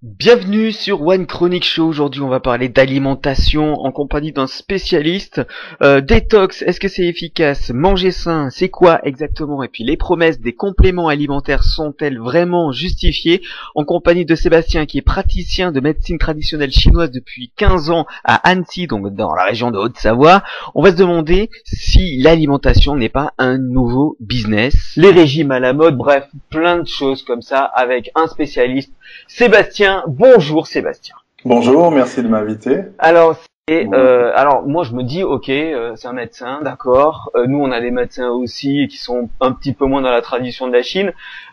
Bienvenue sur One Chronic Show. Aujourd'hui, on va parler d'alimentation en compagnie d'un spécialiste. Détox, est-ce que c'est efficace? Manger sain, c'est quoi exactement? Et puis, les promesses des compléments alimentaires sont-elles vraiment justifiées? En compagnie de Sébastien, qui est praticien de médecine traditionnelle chinoise depuis 15 ans à Annecy, donc dans la région de Haute-Savoie. On va se demander si l'alimentation n'est pas un nouveau business. Les régimes à la mode, bref, plein de choses comme ça avec un spécialiste. Sébastien, bonjour Sébastien. Bonjour, merci de m'inviter. Alors, moi je me dis, ok, c'est un médecin, d'accord. Nous on a des médecins aussi qui sont un petit peu moins dans la tradition de la Chine,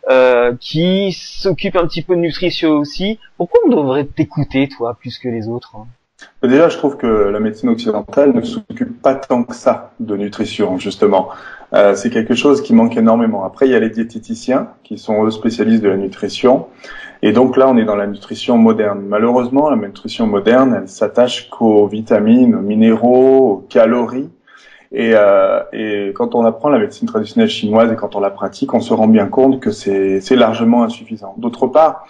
qui s'occupent un petit peu de nutrition aussi. Pourquoi on devrait t'écouter, toi, plus que les autres, hein? Déjà, je trouve que la médecine occidentale ne s'occupe pas tant que ça de nutrition, justement. C'est quelque chose qui manque énormément. Après, il y a les diététiciens qui sont eux spécialistes de la nutrition. Et donc là, on est dans la nutrition moderne. Malheureusement, la nutrition moderne, elle s'attache qu'aux vitamines, aux minéraux, aux calories. Et quand on apprend la médecine traditionnelle chinoise et quand on la pratique, on se rend bien compte que c'est largement insuffisant. D'autre part,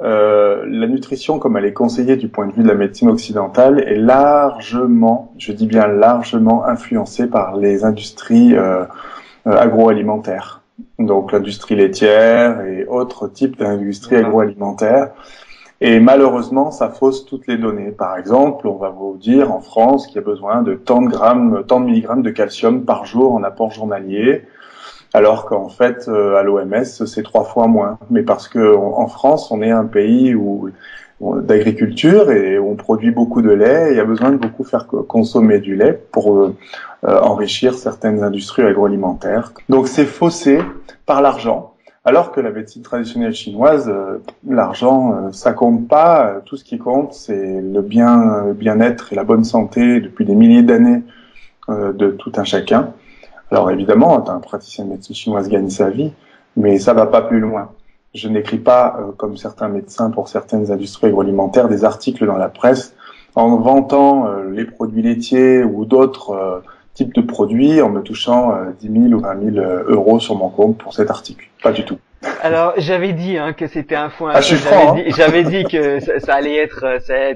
la nutrition, comme elle est conseillée du point de vue de la médecine occidentale, est largement, je dis bien largement, influencée par les industries agroalimentaires. Donc l'industrie laitière et autres types d'industries agroalimentaires. Et malheureusement, ça fausse toutes les données. Par exemple, on va vous dire en France qu'il y a besoin de tant de milligrammes de calcium par jour en apport journalier, alors qu'en fait, à l'OMS, c'est 3 fois moins. Mais parce que en France, on est un pays d'agriculture et on produit beaucoup de lait et il y a besoin de beaucoup faire consommer du lait pour enrichir certaines industries agroalimentaires. Donc c'est faussé par l'argent, alors que la médecine traditionnelle chinoise, l'argent, ça compte pas. Tout ce qui compte, c'est le bien-être et la bonne santé depuis des milliers d'années de tout un chacun. Alors évidemment, un praticien de médecine chinoise gagne sa vie, mais ça va pas plus loin. Je n'écris pas, comme certains médecins pour certaines industries agroalimentaires, des articles dans la presse en vantant les produits laitiers ou d'autres types de produits en me touchant 10 000 ou 20 000 euros sur mon compte pour cet article. Pas du tout. Alors, j'avais dit que c'était un foin. Je suis franc, j'avais dit que ça allait être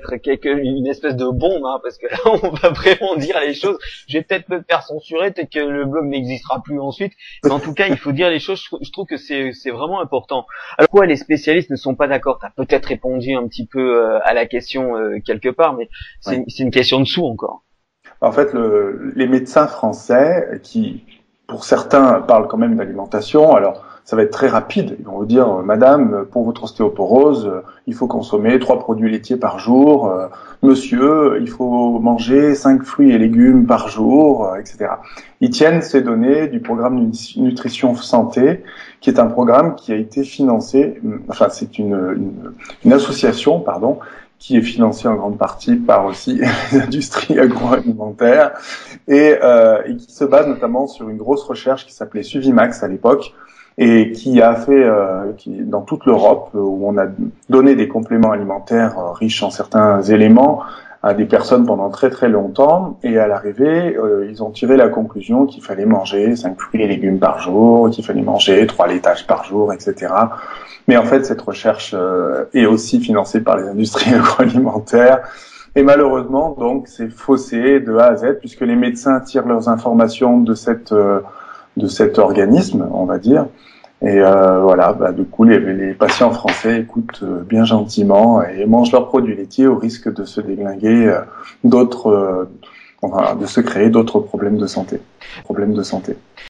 une espèce de bombe, parce que là, on va vraiment dire les choses. Je vais peut-être me faire censurer, peut-être que le blog n'existera plus ensuite. Mais en tout cas, il faut dire les choses. Je trouve que c'est vraiment important. Alors, pourquoi les spécialistes ne sont pas d'accord? T'as peut-être répondu un petit peu à la question quelque part, mais c'est une question de sous encore. En fait, les médecins français, qui, pour certains, parlent quand même d'alimentation, alors ça va être très rapide. Ils vont vous dire, madame, pour votre ostéoporose, il faut consommer 3 produits laitiers par jour. Monsieur, il faut manger 5 fruits et légumes par jour, etc. Ils tiennent ces données du programme Nutrition Santé, qui est un programme qui a été financé, enfin c'est une association, pardon, qui est financée en grande partie par aussi les industries agroalimentaires et qui se base notamment sur une grosse recherche qui s'appelait Suvimax à l'époque et qui a fait dans toute l'Europe où on a donné des compléments alimentaires riches en certains éléments à des personnes pendant très très longtemps et à l'arrivée ils ont tiré la conclusion qu'il fallait manger 5 fruits et légumes par jour, qu'il fallait manger 3 laitages par jour, etc. Mais en fait cette recherche est aussi financée par les industries agroalimentaires et malheureusement donc c'est faussé de A à Z puisque les médecins tirent leurs informations de cet organisme, on va dire. Et voilà, du coup, les patients français écoutent bien gentiment et mangent leurs produits laitiers au risque de se déglinguer de se créer d'autres problèmes de santé.